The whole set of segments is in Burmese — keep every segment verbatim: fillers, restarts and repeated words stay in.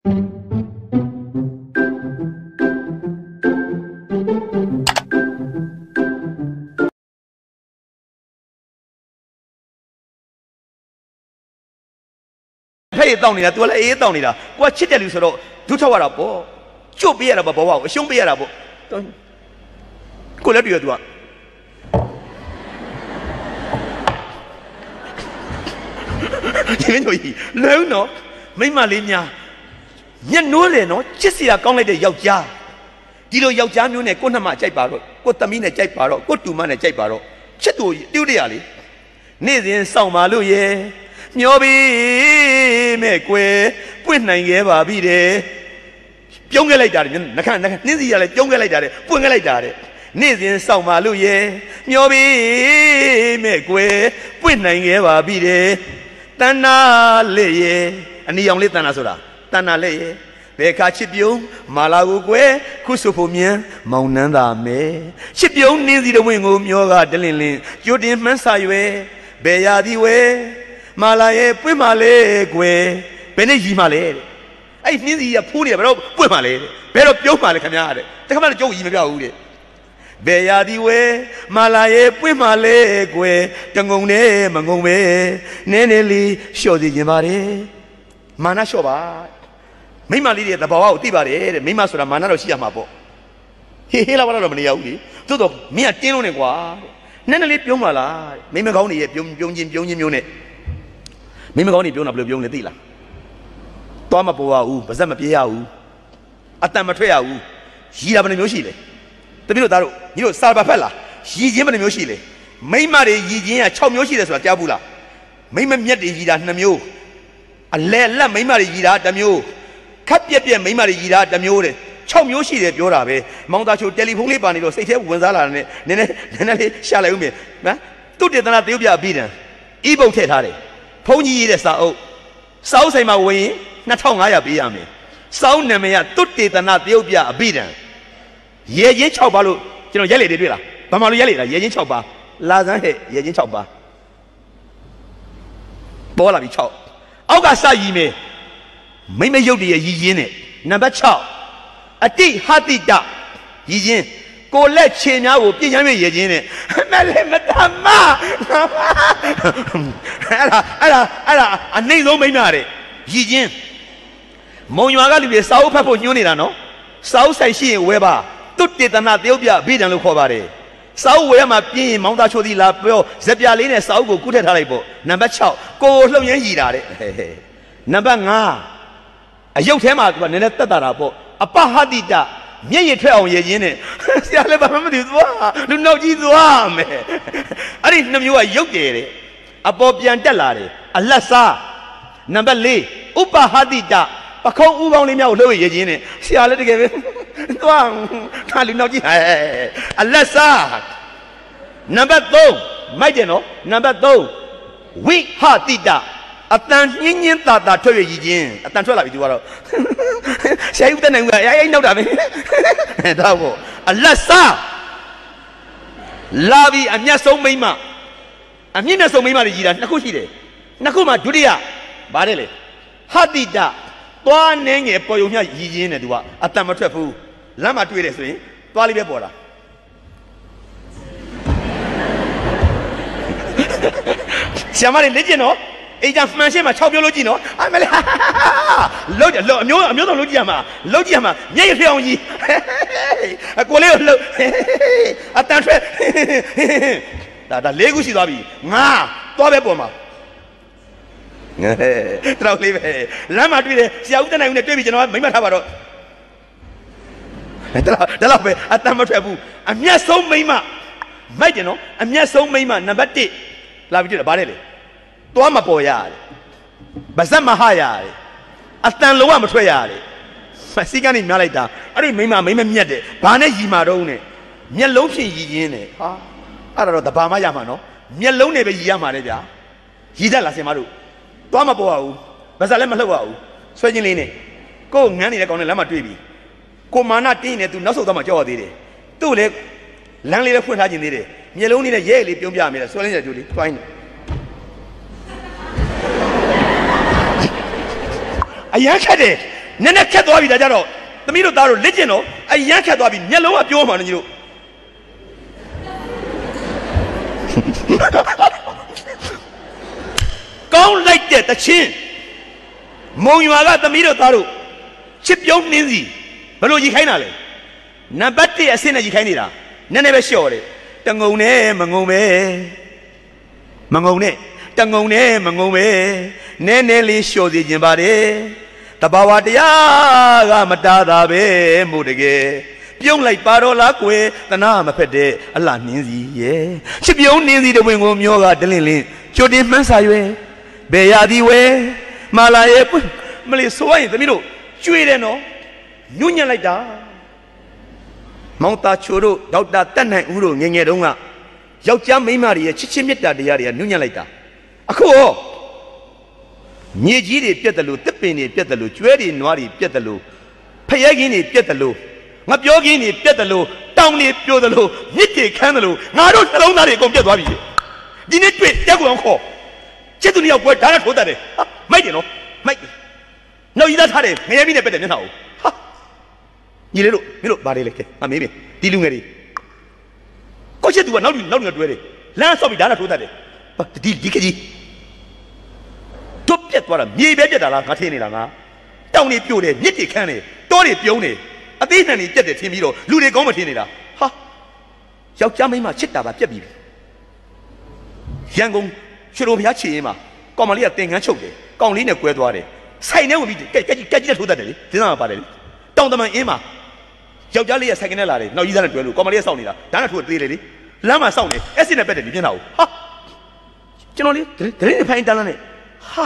嘿，到你了，多了也到你了。我七点六十了，都超完了不？就毕业了不？不哇，兄毕业了不？过来多多。你们注意，两喏，没嘛哩呀？一努力喏，即使啊讲来的要家，ဒီလိုယောက်ျားမျိုးနဲ့ကိုနှမကြိုက်ပါတော့ကိုသမီးနဲ့ကြိုက်ပါတော့ကိုတူမနဲ့ကြိုက်ပါတော့ချစ်သူ丢ရလေနေ့စဉ်စောင့်ပါလို့ရေမျောပြီးမဲ့ကွယ်ပွင့်နိုင်ခဲ့ပါပြီတဲ့ပြုံးခဲ့လိုက်တာတဲ့နှခနှခနှင်းစီရလဲပြုံးခဲ့လိုက်တာတဲ့ပွင့်ခဲ့လိုက်တာတဲ့နေ့စဉ်စောင့်ပါလို့ရေမျောပြီးမဲ့ကွယ်ပွင့်နိုင်ခဲ့ပါပြီတဲ့တဏ္ဍာလေးရေအနီအောင်လေးတဏ္ဍာဆိုတာတဏ္ဍာလေးရေဘယ်ခါချစ်ပြုံးမာလာကိုကွယ်ခုဆိုဖို့မြန်မောင်နှမ်းသာမဲချစ်ပြုံးနင်းစီတဝင်းကိုမျောကတလင်းလင်းကြိုတင်မှန်းစာရွယ်ဘယ်ရာဒီဝဲမာလာရဲ့ပွင့်မာလေကွယ်ဘယ်နဲ့ရီမာလဲတဲ့အဲ့နှင်းစီကဖိုးနေဘယ်တော့ပွင့်မာလဲတဲ့ဘယ်တော့ပြုံးမာလဲခင်ဗျားတဲ့တခါမှကြုံရီမပြဘူးတဲ့ဘယ်ရာဒီဝဲမာလာရဲ့ပွင့်မာလေကွယ်တငုံနဲ့မငုံပဲနည်းနည်းလေးလျှော့စီခြင်းပါတယ်မာနလျှော့ပါမိမလေးတွေတဘာဝကိုသိပါတယ်တဲ့မိမဆိုတာမာနတော့ရှိရမှာပေါ့ဟေးဟေးလာတော့မနေရဘူးလေသို့တော့မင်းကတင်းလုံးနေကွာနည်းနည်းလေးပြုံးပါလားမိမကောင်းနေရဲ့ပြုံးပြုံးချင်းပြုံးချင်းမျိုးနဲ့မိမကောင်းနေပြုံးတာဘယ်လိုပြုံးလဲသိလားသွားမပေါ်ရဘူးပါဇက်မပြေးရဘူးအတန်မထွက်ရဘူးရီတာဘယ်နှမျိုးရှိလဲတပည့်တို့သားတို့ညီတို့စာပါဖက်လားရီချင်းဘယ်နှမျိုးရှိလဲမိမတွေရီချင်းက၆မျိုးရှိတယ်ဆိုတာကြားဘူးလားမိမမြက်တွေရီတာ၂မျိုးအလဲလက်မိမတွေရီတာတစ်မျိုးခက်ပြက်ပြက်မိမတွေရီတာတစ်မျိုးတဲ့၆မျိုးရှိတယ်ပြောတာပဲမောင်သားချိုတယ်လီဖုန်းလေးပါနေတော့စိတ်ထဲဝင်စားလာတယ်နည်းနည်းနည်းနည်းလေးရှာလိုက်ဦးမယ်နော်သူတေသနာတရုပ်ပြအပြီးတန်ဤပုတ်ထည့်ထားတယ်ဖုန်းကြီးရေးတဲ့စာအုပ်စာအုပ်ဆိုင်မှာဝင်ရင်၂၅၀၀ပေးရမယ်စာအုပ်နာမည်ကသူတေသနာတရုပ်ပြအပြီးတန်ရေချင်း၆ပါးလို့ကျွန်တော်ရက်လေတွေတွေ့လားဘာမှလို့ရက်လေတာရေချင်း၆ပါးလာစမ်းဟဲ့ရေချင်း၆ပါးပေါ်လာပြီ၆အောက်ကစရည်မယ်မိမရုပ်တည်းရည်ချင်းနဲ့နံပါတ်၆အတိဟတိတရည်ချင်းကိုလက်ခြေများကိုပြင်းချမ်းပြရည်ချင်းနဲ့မလေးမတမအဲ့ဒါအဲ့ဒါအဲ့ဒါအနှိမ့်ဆုံးမိမတဲ့ရည်ချင်းမုံရွာကလူတွေစာအုပ်ဖတ်ဖို့ညွှန်းနေတာနော်စာအုပ်ဆိုင်ရှိရင်ဝဲပါတုတေသနာတရုပ်ပြအဘိဓမ္မာလို့ခေါ်ပါတယ်စာအုပ်ဝဲမှာပြင်းရင်မောင်းသားချိုးသီးလာပြောဇက်ပြလေးနဲ့စာအုပ်ကိုကုထက်ထားလိုက်ပေါ့နံပါတ်၆ကိုလှုပ်ရမ်းရည်တာတဲ့နံပါတ်၅အယုတ်ထဲမှာသူကနည်းနည်းတက်တာတာပေါ့အပဟတိတမျက်ရည်ထွက်အောင်ရည်ရင်းနဲ့ဆရာလည်းဘာမှမသိဘူးသွားလူနောက်ကြီးသွားမယ်အဲ့ဒီနှမျိုးကရုပ်တယ်တဲ့အပေါ်ပြန်တက်လာတယ်အလတ်စားနံပါတ်၄ဥပဟတိတပခုံးဥကောင်းလေးများကိုလှုပ်ရည်ရင်းနဲ့ဆရာလည်းတကယ်ပဲသွားခါလူနောက်ကြီးဟဲ့အလတ်စားနံပါတ်၃မိုက်တယ်နော်နံပါတ်၃ဝိဟတိတအတန်ညင်းညင်းတာတာထွက်ရည်ချင်းအတန်ထွက်လာပြီသူကတော့ဆရာကြီးဦးတဲ့နိုင်ဦးကအေးအေးနောက်တာပဲတော့ပေါ့အလတ်စားလာပြီအမျက်ဆုံးမိမအမြင့်နဲ့ဆုံးမိမတွေကြီးတာနှစ်ခုရှိတယ်နှစ်ခုမှဒုတိယဗါတယ်လေဟတိတသွားနေငယ်ပေါ်ယုံမြရည်ချင်းနဲ့သူကအတန်မထွက်ဘူးလမ်းမှာတွေ့တယ်ဆိုရင်သွားလေးပဲပေါ်လာဆရာမလေးလက်ကျင်နော်အေးကြမှန်ရှင်းမှာ၆ပြောလို့ကြည့်နော်အမလေးလှုပ်ကြလှုပ်အမျိုးအမျိုးစုံလှုပ်ကြည့်ရမှာလှုပ်ကြည့်ရမှာမျက်ရည်ဖြောင်းကြီးအကိုလေးကိုလှုပ်အတန်ထွက်ဒါဒါလေးခုရှိသွားပြီငါသွားပဲပေါ်မှာတော်လေးပဲလမ်းမှာတွေ့တယ်ဆရာဦးတနိုင်ဦးနဲ့တွေ့ပြီကျွန်တော်မိမထားပါတော့ဒါတော့ဒါတော့ပဲအတန်မထွက်ဘူးအမျက်ဆုံးမိမမိုက်တယ်နော်အမျက်ဆုံးမိမနံပါတ်၁လာပြီးတွေ့တယ်ဗါတယ်လေသွားမပေါ်ရတယ်ဗဇက်မဟရတယ်အတန်လုံးဝမထွက်ရတယ်စီကနေများလိုက်တာအဲ့ဒီမိမမိမမြတ်တယ်ဘာနဲ့ရီမာတော့နဲ့မျက်လုံးဖြင့်ရီရင်းတယ်ဟာအဲ့ဒါတော့တဘာမှရမှာနော်မျက်လုံးနဲ့ပဲရီရမှာလေဗျာရီတတ်လားဆင်မတို့သွားမပေါ်ရဘူးဗဇက်လည်းမလှုပ်ရဘူးဆွဲချင်းလေးနဲ့ကိုယ်ငန်းနေတဲ့ကောင်နဲ့လမ်းမှာတွေ့ပြီကိုမာနတင်းနေသူနောက်ဆုံးတော့မှကြောက်ရသေးတယ်သူ့လေလမ်းလေးလည်းဖွင့်ထားခြင်းသေးတယ်မျက်လုံးလေးနဲ့ရဲလေးပြုံးပြမိတယ်ဆွဲလေးနဲ့တူလေးတွိုင်းအရန်ခက်တယ်နည်းနည်းခက်သွားပြီဒါကြတော့သမီးတို့သားတို့လက်ကျင်တော့အရန်ခက်သွားပြီမျက်လုံးကပြောမှန်းညီတို့ကောင်းလိုက်တဲ့တချင်းမုံရွာကသမီးတို့သားတို့ချစ်ပြုံးနှင်းစီဘယ်လိုရည်ခိုင်းတာလဲနံပါတ်တစ်အဆင့်နဲ့ရည်ခိုင်းနေတာနည်းနည်းပဲလျှော့တယ်တငုံနဲ့မငုံပဲမငုံနဲ့တငုံနဲ့မငုံပဲနည်းနည်းလေးလျှော့စီခြင်းပါတယ်တဘာဝတရားကမတားတာပဲမို့တကယ်ပြုံးလိုက်ပါတော့လားကွယ်တနာမဖက်တဲ့အလှနှင်းစီရဲ့ချစ်ပြုံးနှင်းစီတဝင်ကိုမျောကဒလင်းလင်းကြိုတင်မှန်းစာရွယ်ဘယ်ရသည်ဝဲမာလာရဲ့မလေးဆိုရင်သမီးတို့ကျွေးတယ်နော်ညွညံ့လိုက်တာမောင်သားချိုတို့ဒေါက်တာတက်နိုင်ဦးတို့ငငယ်တုန်းကယောက်ျားမိန်းမတွေရဲ့ချစ်ချင်းမေတ္တာတရားတွေကညွညံ့လိုက်တာအခုဟောမြေကြီးတွေပြက်တယ်လို့တစ်ပင်တွေပြက်တယ်လို့ကျွဲတွေနွားတွေပြက်တယ်လို့ဖရဲခင်းတွေပြက်တယ်လို့ငါပြောခင်းတွေပြက်တယ်လို့တောင်တွေပြိုတယ်လို့မြစ်တွေခမ်းတယ်လို့ငါတို့နှလုံးသားတွေအကုန်ပြက်သွားပြီဒီနေ့တွေ့တက်ကွန်ခေါ်ချစ်သူနှစ်ယောက်ပွဲဓာတ်နဲ့ထိုးတတ်တယ်ဟာမိုက်တယ်နော်မိုက်တယ်နောက်ရည်သားထားတယ်ငရဲမီးနဲ့ပက်တယ်မျက်နှာကိုဟာညီလေးတို့မင်းတို့ဘာတွေလဲကဲငါမေးမေးဒီလူငယ်တွေကိုချစ်သူကနောက်နောက်ငယ်တွဲတယ်လမ်းဆော့ပြီးဓာတ်နဲ့ထိုးတတ်တယ်ဟာဒီဒီခကြီးတို့ပြက်သွားတာမြေပဲပြက်တာလားငါထင်းနေတာငါတောင်တွေပြိုတယ်မြစ်တွေခမ်းတယ်တောတွေပြုံးတယ်အသေးနှံတွေပြက်တယ်ထင်ပြီးတော့လူတွေကောင်းမထင်နေတာဟာယောက်ျားမိန်းမချစ်တာပါပြက်ပြီရန်ကုန်ရွှေလိုဘုရားချီရင်မှာကောင်မလေးကတင်ကန်းချုပ်တယ်ကောင်လေးနဲ့ကွဲသွားတယ်ဆိုင်ထဲဝင်ပြီးကဲကဲကဲကြီးနဲ့ထိုးတတ်တယ်လေဒီစားမှာပါတယ်လေတောင်တမန်အင်းမှာယောက်ျားလေးကဆိုင်ကနေလာတယ်နောက်ကြီးသားနဲ့တွဲလို့ကောင်မလေးကစောင့်နေတာဒါနဲ့ထိုးသေးလေလေလမ်းမှာစောင့်နေအက်စစ်နဲ့ပက်တယ်ဒီမျက်နှာကိုဟာကျွန်တော်လေးဒရင်းဖိုင်တန်းလာနဲ့ဟာ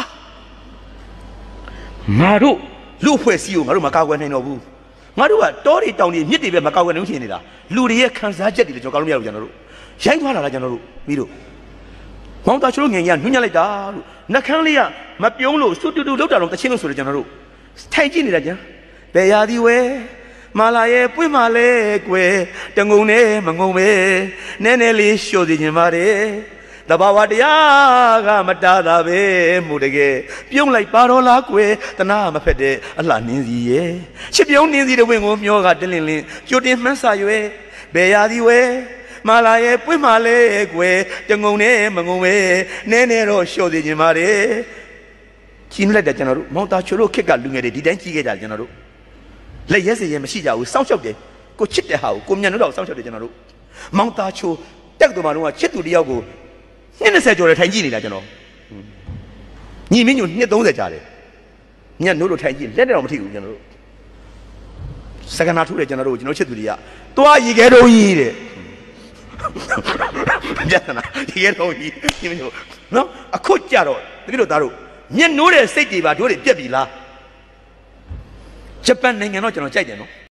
ငါတို့လူဖွဲ့စည်းကိုငါတို့မကာကွယ်နိုင်တော့ဘူးငါတို့ကတောတွေတောင်တွေမြစ်တွေပဲမကာကွယ်နိုင်ဘူးထင်နေတာလူတွေရဲ့ခံစားချက်တွေလည်းကျွန်တော်ကောင်းလို့မရဘူးကျွန်တော်တို့ရိုင်းသွားလာလားကျွန်တော်တို့ပြီးတော့မောင်သားချိုးငယ်ကြီးကညှညက်လိုက်တာလို့နှခမ်းလေးကမပြုံးလို့စွတူတူလောက်တာတော့တချင်းလို့ဆိုတယ်ကျွန်တော်တို့ထိုင်ကြည့်နေတာကြဘယ်ရာဒီဝဲမာလာရဲ့ပွင့်မာလဲကွယ်တငုံနဲ့မငုံပဲနည်းနည်းလေးလျှော့စီခြင်းပါတယ်တဘာဝတရားကမတားတာပဲမို့တကယ်ပြုံးလိုက်ပါတော့လားကွယ်တနာမဖက်တဲ့အလှနှင်းစီရဲ့ချစ်ပြုံးနှင်းစီတဲ့ဝင်ကိုမျောကတင်းလင်းလင်းကြိုတင်မှန်းစာရွယ်ဘယ်ရာဒီဝဲမာလာရဲ့ပွင့်မာလဲကွယ်တငုံနဲ့မငုံပဲနည်းနည်းတော့လျှော့စီခြင်းပါတယ်ကြီးလိုက်တယ်ကျွန်တော်တို့မောင်သားချိုတို့ခက်ကလူငယ်တွေဒီတိုင်းကြီးခဲ့ကြတယ်ကျွန်တော်တို့လက်ရဲစရဲမရှိကြဘူးစောင့်ရှောက်တယ်ကိုချစ်တဲ့ဟာကိုကိုမြန်တို့တော့စောင့်ရှောက်တယ်ကျွန်တော်တို့မောင်သားချိုတက်တော်မှာတော့ချစ်သူတယောက်ကိုနှစ်၂၀ကျော်တယ်ထိုင်ကြည့်နေတာကျွန်တော်ညီမင်းညိုနှစ်၃၀ကြာတယ်ညနိုးလို့ထိုင်ကြည့်လက်တော့မထိဘူးကျွန်တော်တို့စကနာထုတယ်ကျွန်တော်တို့ကျွန်တော်ချစ်သူတွေကသွားရီခဲတော့ကြီးတဲ့ပြဿနာရီခဲတော့ကြီးညီမင်းညိုနော်အခုကြတော့တကယ်လို့သားတို့ညနိုးတဲ့စိတ်တွေပါတို့တွေပြက်ပြီလားဂျပန်နိုင်ငံတော့ကျွန်တော်ကြိုက်တယ်နော်